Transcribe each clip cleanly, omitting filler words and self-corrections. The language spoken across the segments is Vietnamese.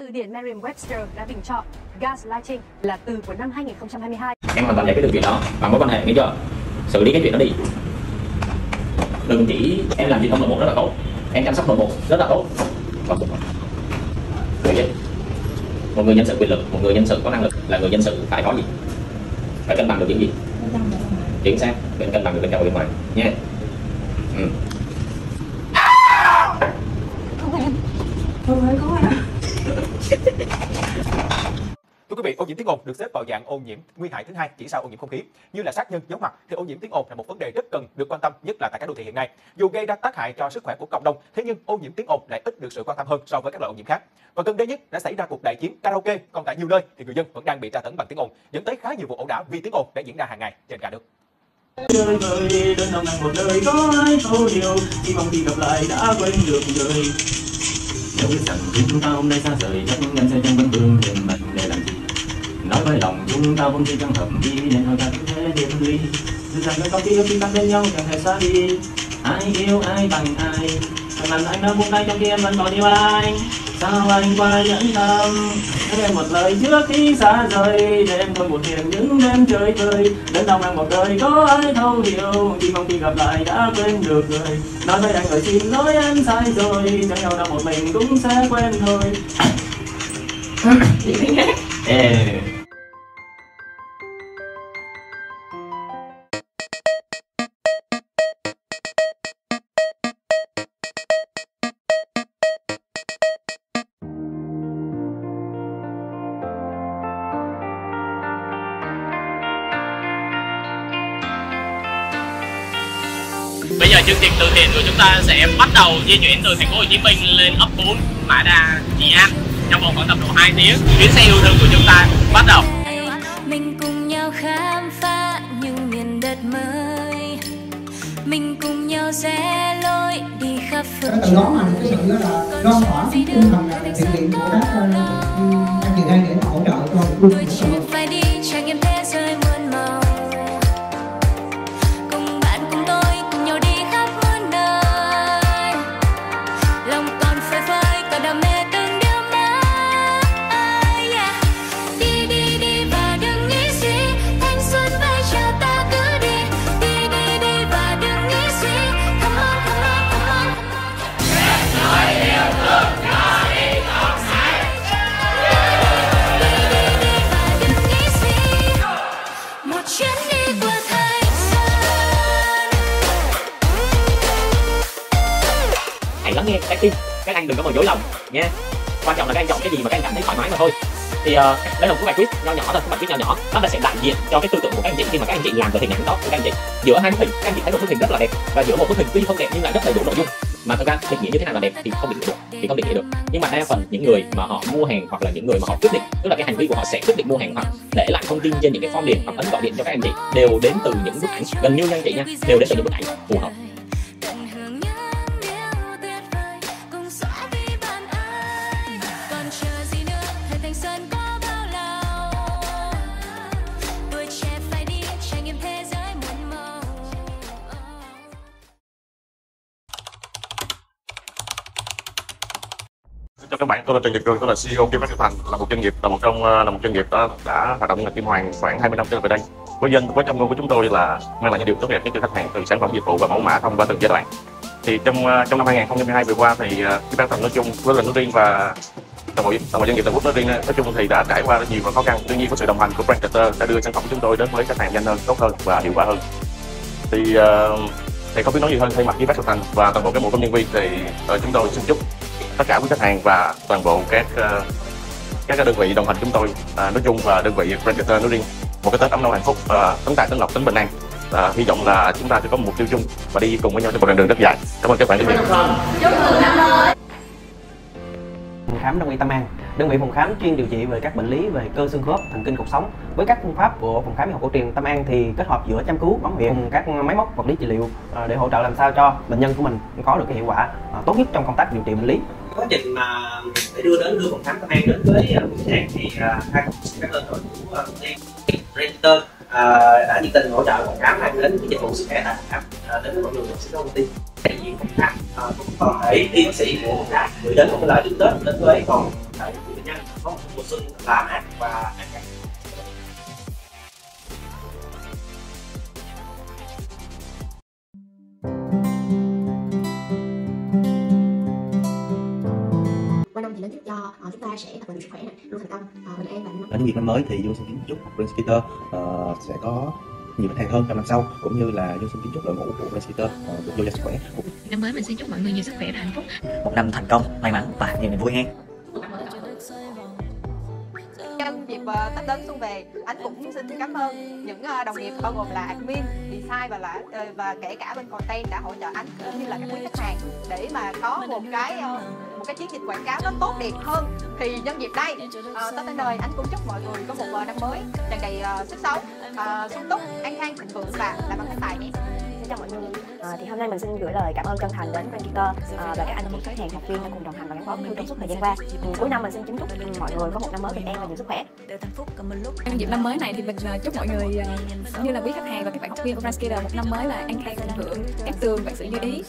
Từ điển Merriam-Webster đã bình chọn gaslighting là từ của năm 2022. Em hoàn toàn giải quyết được chuyện đó bằng mối quan hệ, nghe chưa? Xử lý cái chuyện đó đi. Đừng chỉ em làm truyền thông nội bộ rất là tốt, em chăm sóc nội bộ rất là tốt. Một người nhân sự quyền lực, một người nhân sự có năng lực là người nhân sự phải có gì? Phải cân bằng được những gì? Chính xác, phải cân bằng được bên trong và bên ngoài nha. Thưa quý vị, ô nhiễm tiếng ồn được xếp vào dạng ô nhiễm nguy hại thứ hai chỉ sau ô nhiễm không khí. Như là sát nhân, giấu mặt thì ô nhiễm tiếng ồn là một vấn đề rất cần được quan tâm, nhất là tại các đô thị hiện nay. Dù gây ra tác hại cho sức khỏe của cộng đồng, thế nhưng ô nhiễm tiếng ồn lại ít được sự quan tâm hơn so với các loại ô nhiễm khác. Và gần đây nhất đã xảy ra cuộc đại chiến karaoke, còn tại nhiều nơi thì người dân vẫn đang bị tra tấn bằng tiếng ồn, dẫn tới khá nhiều vụ ẩu đả vì tiếng ồn đã diễn ra hàng ngày trên cả nước. Đời vơi đơn lòng nặng một đời có ai thấu hiểu, hy vọng khi gặp lại đã quên được rồi. Nếu biết rằng chúng ta hôm nay xa rời, chắc em sẽ chẳng vẫn vương trên mặt để làm gì. Nói với lòng chúng ta vốn chỉ chẳng hợp đi, nên thôi ta cứ thế điểm ly. Dù rằng nơi con tim chúng ta bên nhau chẳng hề xa đi. Ai yêu ai bằng ai, chẳng làm anh đã buông tay trong khi em vẫn còn yêu anh. Sao anh qua nhẫn tâm, nói em một lời trước khi xa rời, để em thôi một niềm những đêm chơi vơi. Đến lòng em một đời có ai thấu hiểu, chỉ mong khi gặp lại đã quên được rồi. Nói với anh lời xin lỗi em sai rồi, chẳng nhau đâu một mình cũng sẽ quên thôi. Bây giờ chương trình từ thiện của chúng ta sẽ bắt đầu di chuyển từ thành phố Hồ Chí Minh lên ấp 4 Mã Đà, Trị An trong vòng khoảng tầm độ 2 tiếng. Chuyến xe yêu thương của chúng ta bắt đầu. Mình cùng nhau khám phá những miền đất mới, mình cùng nhau rẽ lối đi khắp phương từ đó mà cái sự đó là loan tỏa cái tinh thần là thiện nguyện của các anh chị em để hỗ trợ cho quân của sự. phải đi trải nghiệm thế giới muôn màu, cùng bạn cùng tôi cùng nhau đi khắp muôn nơi, lòng còn phơi phới cả đam mê từng điều mới. Đi đi đi và đừng nghĩ gì, thanh xuân vai chào ta cứ đi. Đi đi đi và đừng nghĩ gì, come on come on come on. Nói yêu thương cho đi còn sai. Đi đi đi và đừng nghĩ gì, một chuyến đi qua thanh xuân. Hãy lắng nghe trái tim, các anh đừng có mà dối lòng nha. Quan trọng là các anh chọn cái gì mà các anh cảm thấy thoải mái mà thôi. Thì đây là một cái bài quiz nho nhỏ thôi, bài quiz nho nhỏ, nó là sẽ đại diện cho cái tư tưởng của các anh chị khi mà các anh chị làm về hình ảnh đó của các anh chị. Giữa hai bức hình, các anh chị thấy một bức hình rất là đẹp, và giữa một bức hình tuy không đẹp nhưng lại rất đầy đủ nội dung. Mà thực ra định nghĩa như thế nào là đẹp thì không định nghĩa được, nhưng mà đa phần những người mà họ mua hàng hoặc là những người mà họ quyết định, tức là cái hành vi của họ sẽ quyết định mua hàng hoặc để lại thông tin trên những cái form điện hoặc ấn gọi điện cho các anh chị, đều đến từ những bức ảnh, gần như nha anh chị nha, đều đến từ những bức ảnh phù hợp. Chào các bạn, tôi là Trần Nhật Cường, tôi là CEO Kim Phát Thành, là một doanh nghiệp đã hoạt động ngành kim hoàn khoảng 20 năm trở lại đây. Với trong ngôn của chúng tôi là mang lại những điều tốt đẹp cho khách hàng từ sản phẩm dịch vụ và mẫu mã thông qua từng giai đoạn. Thì trong năm 2022 vừa qua thì Kim Phát Thành nói chung, với mình nói riêng và toàn bộ doanh nghiệp Tân Quốc nói riêng nói chung thì đã trải qua nhiều khó khăn. Tuy nhiên với sự đồng hành của Brand Carter đã đưa sản phẩm của chúng tôi đến với khách hàng nhanh hơn, tốt hơn và hiệu quả hơn. Thì không biết nói gì hơn, thay mặt Kim Phát Thành và toàn bộ các bộ công nhân viên thì chúng tôi xin chúc tất cả quý khách hàng và toàn bộ các đơn vị đồng hành chúng tôi nói chung và đơn vị Brand Carter nói riêng một cái Tết ấm no hạnh phúc, tấn tài tấn lộc tấn bình an. Hy vọng là chúng ta sẽ có một mục tiêu chung và đi cùng với nhau trên một đoạn đường rất dài. Cảm ơn các bạn rất nhiều. Phòng khám Đông y Tâm An, đơn vị phòng khám chuyên điều trị về các bệnh lý về cơ xương khớp, thần kinh cột sống. Với các phương pháp của phòng khám y học cổ truyền Tâm An thì kết hợp giữa chăm cứu, bấm huyệt cùng các máy móc vật lý trị liệu để hỗ trợ làm sao cho bệnh nhân của mình có được cái hiệu quả tốt nhất trong công tác điều trị bệnh lý. Quá trình mà để đưa phòng khám Tâm An đến với khách hàng thì hai các đơn đội của công ty Brand đã nhiệt tình hỗ trợ phòng khám mang đến cái dịch vụ sức khỏe tại phòng khám đến với mọi người sẽ có công ty đại diện phòng khám cũng có thể y bác sĩ của phòng khám gửi đến một cái lời chúc Tết đến với con bệnh nhân. là Hát và An Khang. Qua năm thì nó giúp cho chúng ta sẽ tập luyện sức khỏe này, luôn thành công, bình an và ở những dịp năm mới thì Dương xin kính chúc Brain Skater sẽ có nhiều khách hàng hơn trong năm sau, cũng như là Dương xin kính chúc đội ngũ của Brain Skater được dồi dào sức khỏe. Năm mới mình xin chúc mọi người nhiều sức khỏe và hạnh phúc. Một năm thành công, may mắn và nhiều niềm vui hen. Nhân dịp Tết đến xuân về, anh cũng xin cảm ơn những đồng nghiệp bao gồm là admin, design và kể cả bên content đã hỗ trợ anh cũng như là các quý khách hàng để mà có một cái chiến dịch quảng cáo nó tốt đẹp hơn. Thì nhân dịp đây, Tết đến nơi, anh cũng chúc mọi người có một năm mới tràn đầy sức sống, sung túc, an khang, thịnh vượng và làm ăn phát tài nhé. chào mọi người. Thì hôm nay mình xin gửi lời cảm ơn chân thành đến Brain Skater và các anh chị khách hàng, học viên đã cùng đồng hành và gắn bó trong suốt thời gian qua. Cuối năm mình xin kính chúc mọi người có một năm mới bình an và nhiều sức khỏe. Trong dịp năm mới này thì mình chúc mọi người cũng như là quý khách hàng và các bạn học viên của Brain Skater một năm mới là an khang thịnh vượng, cát tường vạn sự như ý.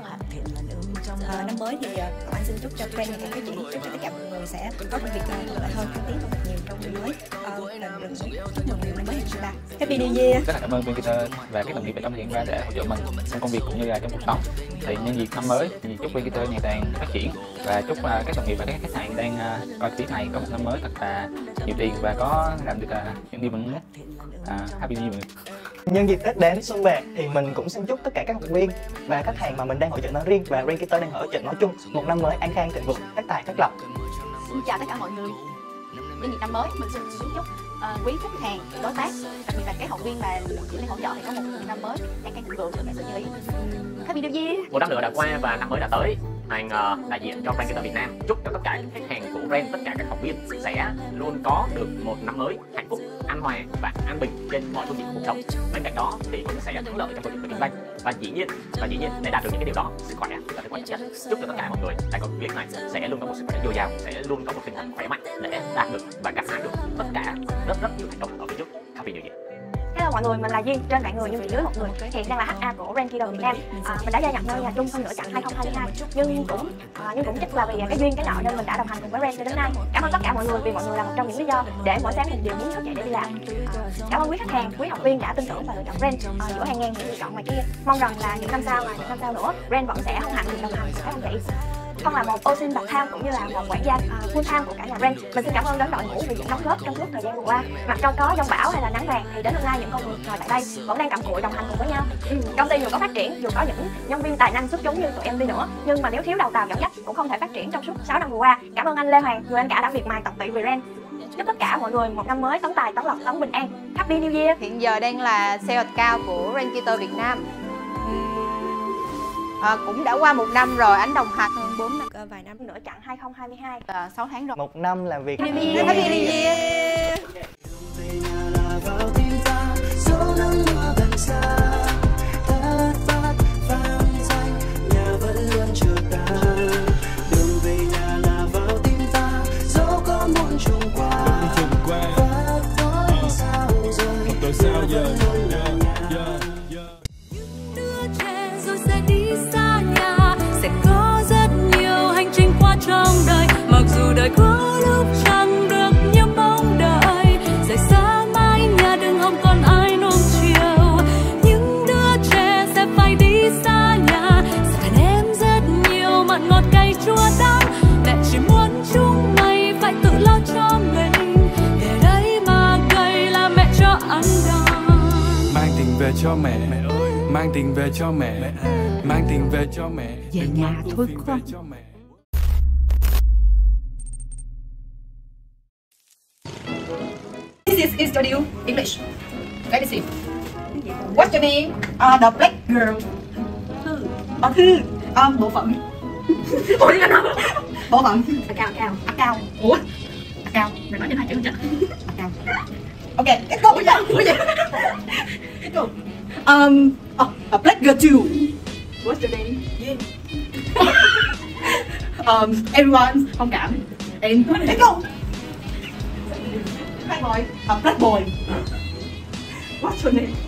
Năm mới thì anh xin chúc cho Brain và các chị, chúc cho tất cả mọi người sẽ có công việc thuận lợi hơn, thăng tiến hơn nhiều trong năm mới. Chúc mừng năm mới 2023. Happy New Year. Rất là cảm ơn Brain Skater và các đồng nghiệp trong thời gian qua để hỗ trợ mình trong công việc cũng như là trong cuộc sống. Thì nhân dịp năm mới thì chúc Brain Skater ngày càng phát triển và chúc các đồng nghiệp và các khách hàng đang coi clip này có một năm mới thật là nhiều tiền và có làm được những điều mình muốn. Happy New Year. Nhân dịp Tết đến xuân về thì mình cũng xin chúc tất cả các học viên và khách hàng mà mình đang hỗ trợ nói riêng và Brain Skater đang hỗ trợ nói chung một năm mới an khang thịnh vượng, phát tài phát lộc. Xin chào tất cả mọi người. Nhân dịp năm mới mình xin kính chúc quý khách hàng, đối tác, đặc biệt là các học viên mà chỉ đang hỗ trợ thì có một năm mới an khang thịnh vượng và sự như ý. Happy New Year. Một năm nữa đã qua và năm mới đã tới. Hoàng đại diện cho Brain Skater Việt Nam chúc cho tất cả những khách hàng của Brain, tất cả các học viên sẽ luôn có được một năm mới hạnh phúc, an hòa và an bình trên mọi phương diện của cuộc sống. Bên cạnh đó thì cũng sẽ thắng lợi trong công việc và kinh doanh. Và dĩ nhiên để đạt được những cái điều đó, sức khỏe là cái quan trọng nhất. Chúc cho tất cả mọi người tại công việc này sẽ luôn có một sức khỏe dồi dào, sẽ luôn có một tinh thần khỏe mạnh để đạt được và gặt hái được tất cả rất nhiều thành công ở phía trước. Happy New Year. Hello mọi người, mình là Duyên, trên bạn người nhưng vị dưới một người, hiện đang là HA của Brain Skater Việt Nam. Mình đã gia nhập nơi nhà Trung hơn nửa chặng 2022, nhưng cũng chắc là vì cái duyên cái nợ nên mình đã đồng hành cùng với Brain cho đến nay. Cảm ơn tất cả mọi người vì mọi người là một trong những lý do để mỗi sáng mình đều muốn thức dậy để đi làm. Cảm ơn quý khách hàng, quý học viên đã tin tưởng và lựa chọn Brain giữa hàng ngàn những lựa chọn ngoài kia. Mong rằng là những năm sau nữa, Brain vẫn sẽ hân hạnh được đồng hành cùng các anh chị. Không là một ô xin bạc tham cũng như là một quản gia full time của cả nhà Brain. Mình xin cảm ơn đến đội ngũ vì những đóng góp trong suốt thời gian vừa qua. Mặc cho có giông bão hay là nắng vàng thì đến hôm nay những con người ngồi tại đây vẫn đang cặm cụi đồng hành cùng với nhau. Công ty dù có phát triển, dù có những nhân viên tài năng xuất chúng như tụi em đi nữa, nhưng mà nếu thiếu đầu tàu dẫn dắt cũng không thể phát triển trong suốt 6 năm vừa qua. Cảm ơn anh Lê Hoàng, người anh cả đã miệt mài tận tụy vì Brain. Chúc tất cả mọi người một năm mới tấn tài, tấn lộc, tấn bình an. Happy New Year. Hiện giờ đang là sales account của Brain Skater Việt Nam. Cũng đã qua một năm rồi, anh đồng hành hơn 4 năm, vài năm nửa chặng 2022 và 6 tháng rồi. Một năm làm việc. Happy New Year. Đời có lúc chẳng được như mong đợi, rời xa mái nhà đừng hòng còn ai nuông chiều. Những đứa trẻ sẽ phải đi xa nhà, sẽ cần em rất nhiều mặn ngọt cay chua đắng. Mẹ chỉ muốn chúng mày phải tự lo cho mình, để đấy mà cày là mẹ cho ăn đòn. Mang tiền về cho mẹ, mang tiền về cho mẹ, mang tiền về cho mẹ. Về nhà thôi con. This is introduce English. Let me see. What's your name? The black girl. Thư. Bộ phận. Ủa đi anh bộ phận. Account. Ủa? Account. Mày nói cho hai chữ chưa? Account. Okay, let's go. Let's go. A black girl too. What's your name? Yeah. Everyone thông cảm. And let's go. Black boy, a black boy. What's your name?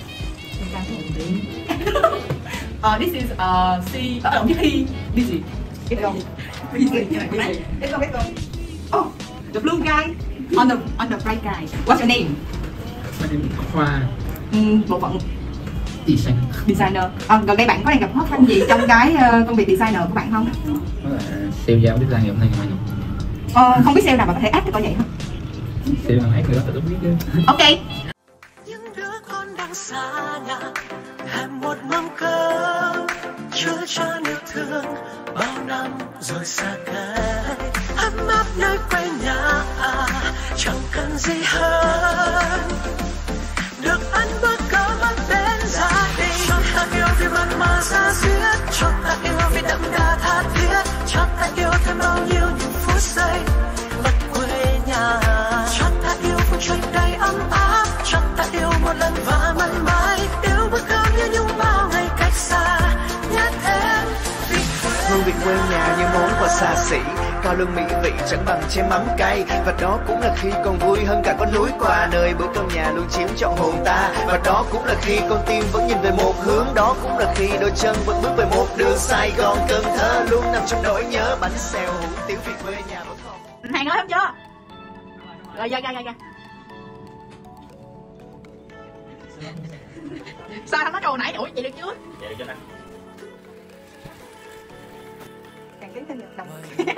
This is C. Động chữ Hy. Busy. Let's go. Busy. Let's go. Oh, the blue guy. On the bright guy. What's your name? My name is Khoa. Bộ phận Designer. Gần đây bạn có đang gặp khó khăn gì trong cái công việc designer của bạn không? Đó là sale giao design ngày hôm nay ngày mai. Không biết sale nào mà có thể áp được con vậy không? Sale nào áp người đó tự biết chứ. Ok. Những đứa con đang xa nhà, hẹn một mâm cơm chứa chan yêu thương bao năm rồi xa cách, ấm áp nơi quê nhà chẳng cần gì hơn được ăn bữa cơm ấm bên gia đình. Cho ta yêu vì mặn mà xa diết, cho ta yêu vì đậm đà tha thiết, cho ta yêu thêm bao nhiêu những phút giây bất quê nhà. Cho ta yêu phương trời đầy ấm áp, cho ta yêu một lần và mãi mãi, yêu bữa cơm như những bao ngày cách xa, nhắc em vì hương vị quê nhà như món quà xa xỉ, cao lương mỹ vị chẳng bằng chén mắm cay, và đó cũng là khi còn vui hơn cả con núi qua nơi bữa cơm nhà luôn chiếm trọn hồn ta, và đó cũng là khi con tim vẫn nhìn về một hướng, đó cũng là khi đôi chân vẫn bước về một đường Sài Gòn Cần Thơ luôn nằm trong nỗi nhớ bánh xèo hủ tiếu vì quê nhà vẫn còn. Hàng ơi, không chưa? Rồi ra. Sao không nói câu nãy ủa vậy được chưa? Vậy được chưa nè. Càng kính thêm được đồng.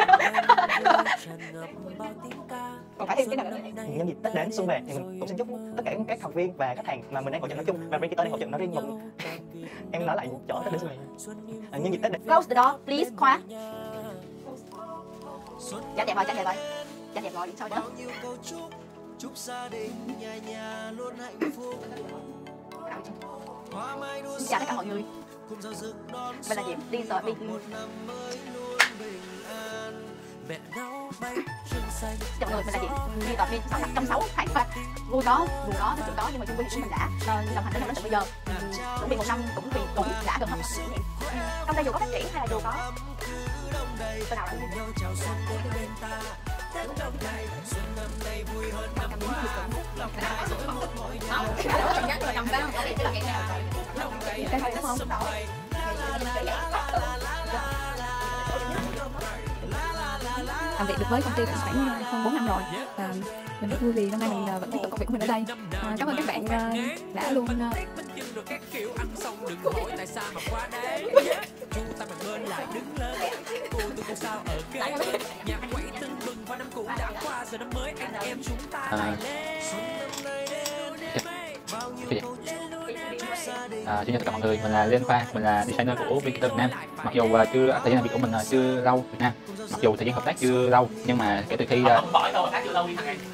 Còn phải thêm cái nào nữa. Nhân dịp Tết đến xuân về thì mình cũng xin chúc tất cả các học viên và khách hàng mà mình đang hỗ trợ nói chung và Ranky Tơ đang hỗ trợ nói riêng một. Em nói lại chỗ Tết đến xuân về. Nhân dịp Tết đến. Close the door, please, Khoa. Dạ đẹp rồi. Dạ đẹp rồi, điện sau nhớ. chúc gia đình nhà luôn hạnh phúc. Xin chào tất cả mọi người. Mình là Diễm, đi rồi đi. Chào mọi người, mình là Diễm, đi tập đi 606 tháng qua. Vui có, buồn có, nói chuyện có, nhưng mà chung quy của mình đã đồng hành đến tận bây giờ. Cũng vì một năm cũng đã gần hết. Trong đây dù có phát triển hay là dù có tôi nào làm việc được với công ty khoảng hơn 4 năm rồi và mình rất vui vì hôm nay mình vẫn tiếp tục công việc của mình ở đây. Cảm ơn các bạn đã luôn xin chào tất cả mọi người, mình là Lê Anh Khoa, mình là designer của Ranky Tơ Việt Nam. Mặc dù chưa thời gian làm việc của mình chưa lâu Việt Nam, mặc dù thời gian hợp tác chưa lâu, nhưng mà kể từ khi không hỏi đâu hợp tác chưa lâu đi thằng này.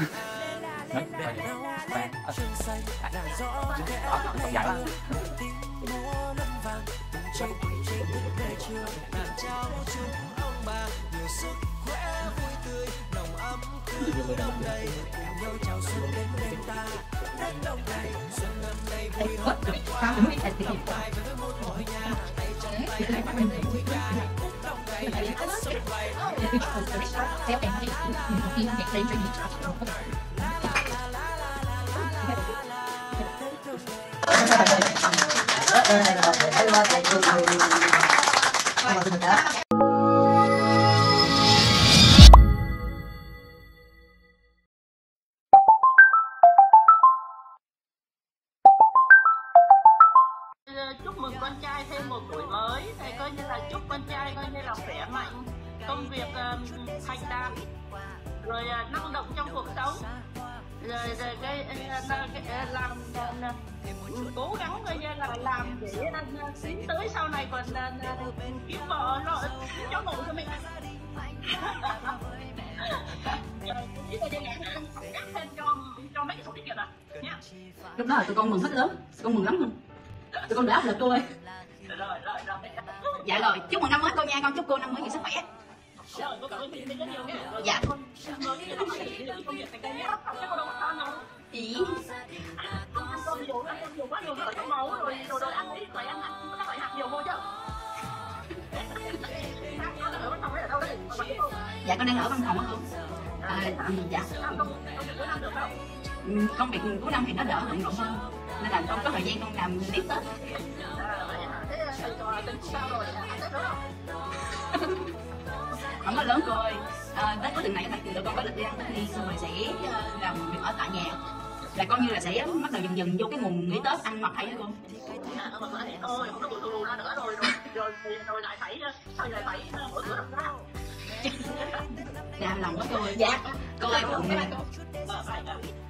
Chúc mừng con trai thêm một tuổi mới, thầy coi như là chúc con trai coi như là khỏe mạnh, công việc thành đạt, rồi năng động trong cuộc sống, rồi cái làm cố gắng coi như là làm để tiến tới sau này còn kiếm vợ cho ngủ cho mình. Chỉ coi như là cắt thêm cho mấy cái sổ tiết kiệm nha. Lúc đó là tụi con mừng hết lớn, tụi con mừng lắm luôn. Tụi con đã áp lực cô ơi. Dạ rồi, chúc mừng năm mới cô nha, con chúc cô năm mới nhiều sức khỏe. Dạ. Ý. Dạ con đang ở văn phòng á cô. Dạ. Công việc cuối năm thì nó đỡ bận rộn hơn, nên là con có thời gian con làm tiếp Tết. Không có lớn cô ơi, Tết cuối tuần này thì tụi con có lịch đi ăn Tết đi, xong rồi sẽ làm việc ở tại nhà, là coi như là sẽ bắt đầu dần dần vô cái mùng nghỉ Tết ăn mặc hay đó con. Thôi không có bự thù ra nữa rồi lại phải mở cửa đập ra. Dạ lòng quá cô ơi. Dạ cô ơi.